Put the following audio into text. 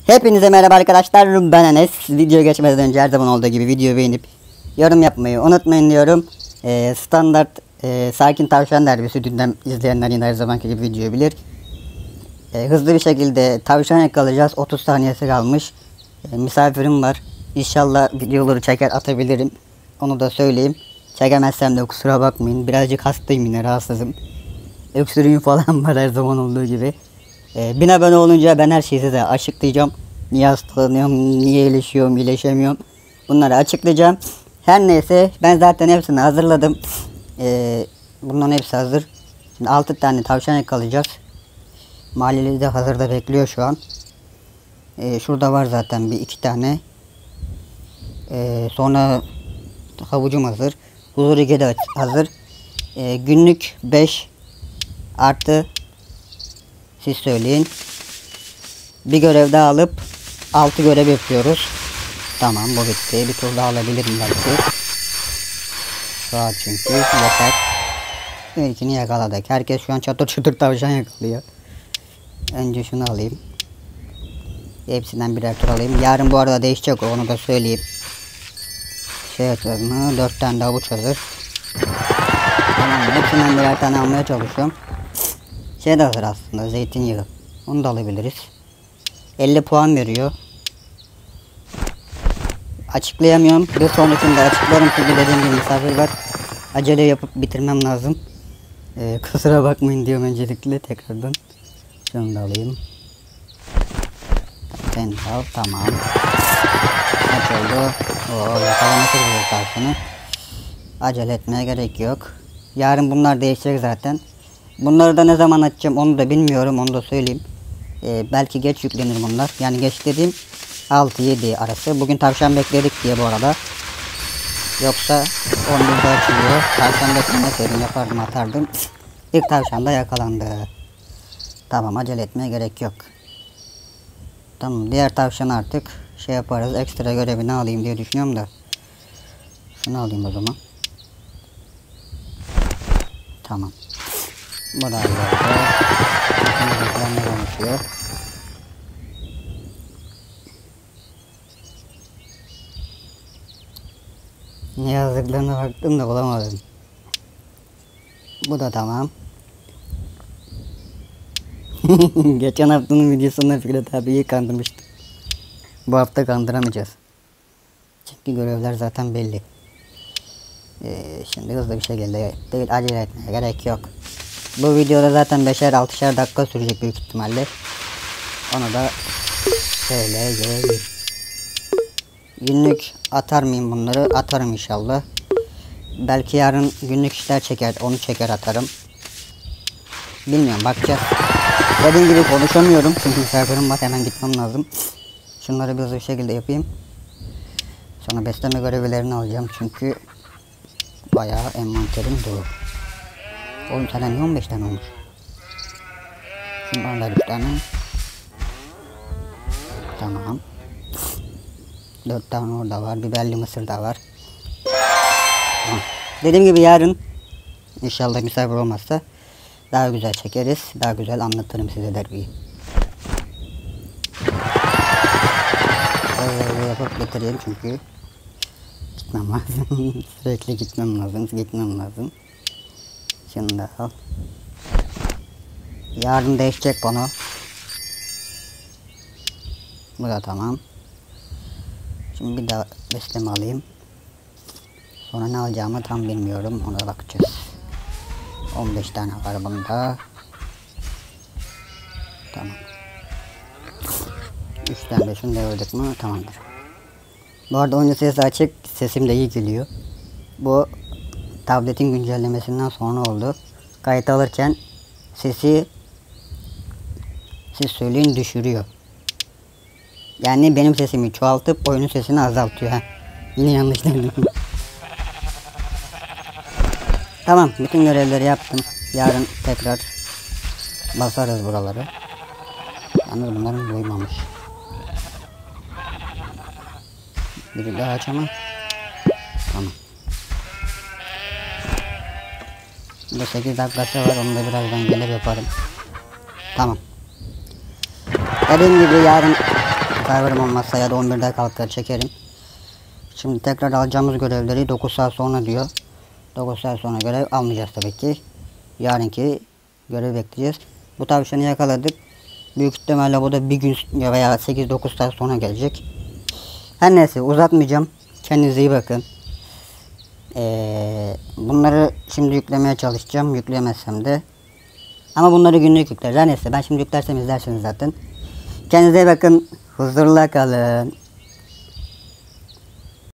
Hepinize merhaba arkadaşlar, ben Enes. Video geçmeden önce her zaman olduğu gibi videoyu beğenip yorum yapmayı unutmayın diyorum. Standart Sakin Tavşan Derbisi, dünden izleyenler yine her zamanki gibi videoyu bilir. Hızlı bir şekilde tavşan yakalayacağız. 30 saniyesi kalmış. Misafirim var. İnşallah videoları çeker atabilirim. Onu da söyleyeyim. Çekemezsem de kusura bakmayın. Birazcık hastayım, yine rahatsızım. Öksürüğüm falan var her zaman olduğu gibi. 1000 abone olunca ben her şeyi size açıklayacağım. Niye hastalanıyorum, niye iyileşiyorum, iyileşemiyorum. Bunları açıklayacağım. Her neyse, ben zaten hepsini hazırladım. Bunların hepsi hazır. Şimdi 6 tane tavşan yakalayacağız. Mahalleli de hazırda bekliyor şu an. Şurada var zaten bir iki tane. Sonra havucum hazır. Huzur Ege de hazır. Günlük 5 artı siz söyleyin. Bir görev daha alıp 6 görev yapıyoruz. Tamam, bu bitti. Bir tur daha alabilirim belki. Rahat çünkü yeter. İlkini yakaladık. Herkes şu an çatır çatır tavşan yakalıyor. Önce şunu alayım. Hepsinden birer tur alayım. Yarın bu arada değişecek, onu da söyleyeyim. Şey açalım mı? 4 tane daha avuç hazır. Tamam, hepsinden birer tane almaya çalışıyorum. Şey de hazır aslında, zeytinyağı. Onu da alabiliriz. 50 puan veriyor. Açıklayamıyorum. Bir sonrakinde açıklarım çünkü dediğim gibi misafir var. Acele yapıp bitirmem lazım. Kusura bakmayın diyorum öncelikle tekrardan. Şunu da alayım. Sen al, tamam. Kaç oldu? Yakalamak üzere tavşanı. Acele etmeye gerek yok. Yarın bunlar değişecek zaten. Bunları da ne zaman açacağım onu da bilmiyorum, onu da söyleyeyim. Belki geç yüklenir bunlar. Yani geç dediğim 6-7 arası. Bugün tavşan bekledik diye bu arada. Yoksa 11'de açılıyor. Tavşan beklemeseydim yapardım, atardım. İlk tavşan da yakalandı. Tamam, acele etmeye gerek yok. Tamam, diğer tavşan artık şey yaparız. Ekstra görevini alayım diye düşünüyorum da. Şunu alayım o zaman. Tamam. Bu da ayrıldı. Ne konuşuyor? Ne yazdıklarına baktım da bulamadım. Bu da tamam. Geçen haftanın videosunda Fikret abiyi kandırmıştım. Bu hafta kandıramayacağız. Çünkü görevler zaten belli. Şimdi hızlı bir şekilde değil, acele etmeye gerek yok. Bu videoda zaten 5'er 6'şer dakika sürecek büyük ihtimalle. Onu da söyleyeyim. Günlük atar mıyım bunları? Atarım inşallah. Belki yarın günlük işler çeker, onu çeker atarım. Bilmiyorum, bakacağız. Dediğim gibi konuşamıyorum çünkü misafirim var, hemen gitmem lazım. Şunları bir hızlı bir şekilde yapayım. Sonra besleme görevlerini alacağım çünkü bayağı envanterim dolu. Oğlum sana niye 15 tane olmuş? Şundan da 3 tane. Tamam. 4 tane orada var. Biberli mısır da var. Tamam. Dediğim gibi yarın inşallah misafir olmazsa daha güzel çekeriz. Daha güzel anlatırım size derbiyi. Yapıp bitireyim çünkü gitmem lazım. Sürekli gitmem lazım. Şunu da al. Yarın değişecek konu. Bu da tamam. Şimdi bir daha besleme alayım. Sonra ne alacağımı tam bilmiyorum. Ona bakacağız. 15 tane var bunda. Tamam. 3 tane de şunu devirdik mi? Tamamdır. Bu arada oyun sesi açık. Sesim de iyi geliyor. Bu tabletin güncellemesinden sonra oldu. Kayıt alırken sesi siz söyleyin düşürüyor. Yani benim sesimi çoğaltıp oyunun sesini azaltıyor. Yine yanlış dedim. Tamam, bütün görevleri yaptım. Yarın tekrar basarız buraları. Yalnız bunların doymamış. Biri daha aç ama. Tamam. Burada 8 dakikası var, onu da birazdan gelir yaparım. Tamam. Dediğim gibi yarın serverim olmazsa ya da 11'de kalkar çekerim. Şimdi tekrar alacağımız görevleri 9 saat sonra diyor. 9 saat sonra görev almayacağız tabii ki. Yarınki görev bekleyeceğiz. Bu tavşanı yakaladık. Büyük ihtimalle bu da bir gün veya 8-9 saat sonra gelecek. Her neyse uzatmayacağım. Kendinize iyi bakın. Bunları şimdi yüklemeye çalışacağım. Yükleyemezsem de. Ama bunları günlük yükleriz. Her neyse ben şimdi yüklersem izlersiniz zaten. Kendinize iyi bakın. Huzurla kalın.